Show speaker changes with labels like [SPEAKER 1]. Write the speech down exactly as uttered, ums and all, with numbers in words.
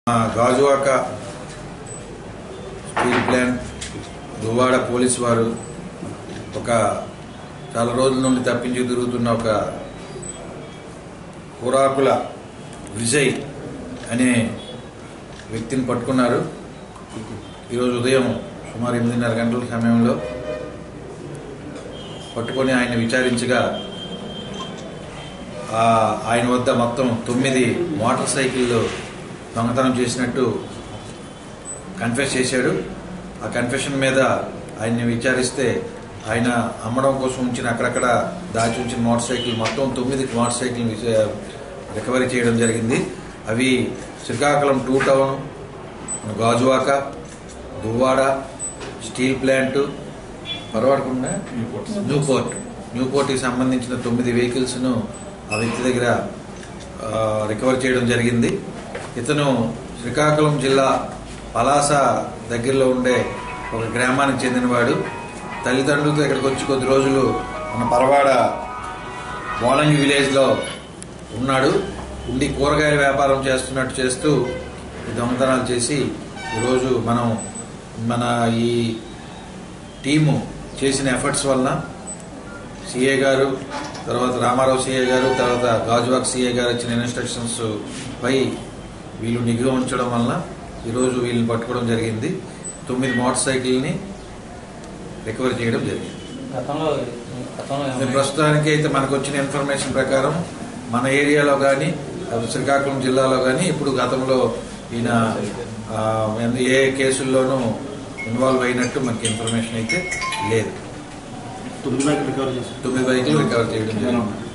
[SPEAKER 1] Gajuwaka steel plant Duvvada police వారు ఒక చాలా రోజుల నుండి తప్పించి తిరుగుతున్న ఒక కూరాకుల విజయ్ అనే వ్యక్తిని పట్టుకున్నారు. ఈరోజు ఉదయం సుమారు ఎనిమిదిన్నర గంటల సమయంలో పట్టుకొని ఆయన విచారించగా ఆయన వద్ద మొత్తం తొమ్మిది మోటార్ సైకిళ్ళు దొంగతనం చేసినట్టు కన్ఫెస్ చేశాడు. ఆ కన్ఫెషన్ మీద ఆయన్ని విచారిస్తే ఆయన అమ్మడం కోసం ఉంచిన అక్కడక్కడ దాచి ఉంచిన మోటార్ సైకిల్ మొత్తం తొమ్మిది మోటార్ సైకిల్ రికవరీ చేయడం జరిగింది. అవి Srikakulam two town, Gajuwaka, Duvvada, steel plant, పరవాడకుండా న్యూపోర్ట్ న్యూపోర్ట్కి సంబంధించిన తొమ్మిది వెహికల్స్ను ఆ వ్యక్తి దగ్గర రికవర్ చేయడం జరిగింది. ఇతను శ్రీకాకుళం జిల్లా పలాస దగ్గరలో ఉండే ఒక గ్రామానికి చెందినవాడు. తల్లిదండ్రులతో ఇక్కడికి వచ్చి కొద్ది రోజులు మన పరవాడ మోలంగి విలేజ్లో ఉన్నాడు. ఉండి కూరగాయల వ్యాపారం చేస్తున్నట్టు చేస్తూ దొంగతనాలు చేసి ఈరోజు మనం మన ఈ టీము చేసిన ఎఫర్ట్స్ వలన సిఏ గారు, తర్వాత రామారావు సిఏ గారు, తర్వాత గాజువాక సిఏ గారు ఇచ్చిన ఇన్స్ట్రక్షన్స్ పై వీళ్ళు నిఘా ఉంచడం వలన ఈరోజు వీళ్ళని పట్టుకోవడం జరిగింది. తొమ్మిది మోటార్ సైకిల్ని రికవర్ చేయడం జరిగింది. ప్రస్తుతానికి అయితే మనకు వచ్చిన ఇన్ఫర్మేషన్ ప్రకారం మన ఏరియాలో కానీ శ్రీకాకుళం జిల్లాలో కానీ ఇప్పుడు గతంలో ఈయన ఏ కేసుల్లోనూ ఇన్వాల్వ్ అయినట్టు మనకి ఇన్ఫర్మేషన్ అయితే లేదు.
[SPEAKER 2] తొమ్మిది బైకులు రికవర్ చేసి
[SPEAKER 1] తొమ్మిది బైకులు రికవర్ చేయడం జరిగింది.